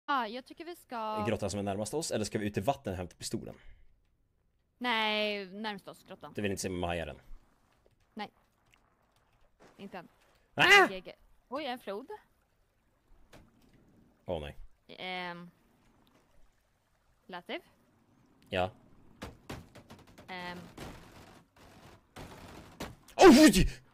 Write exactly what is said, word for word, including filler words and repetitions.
ah, jag tycker vi ska... grottan som är närmast oss, eller ska vi ut i vattnet och hämta pistolen? Nej, närmast oss grottan. Du vill inte se Majaren? Nej. Inte än. Ah! G G. Oj, en flod. Åh oh, nej. Ehm... Lativ. Ja. Ehm... Oh!